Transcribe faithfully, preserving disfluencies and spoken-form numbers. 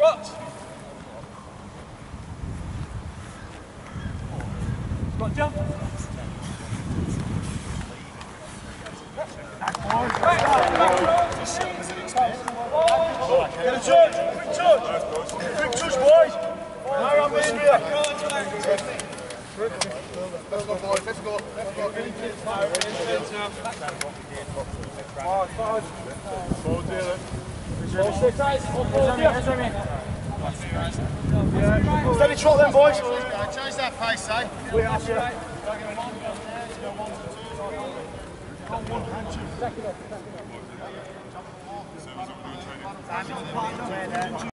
Touch. Got jump. Get a touch, quick touch. Quick touch, boys. Hang on, Mister Let's go, boys, let's go. Let's go. Five, five. Four, dear. Steady trot then, boys. Change that pace, eh? We are, yeah.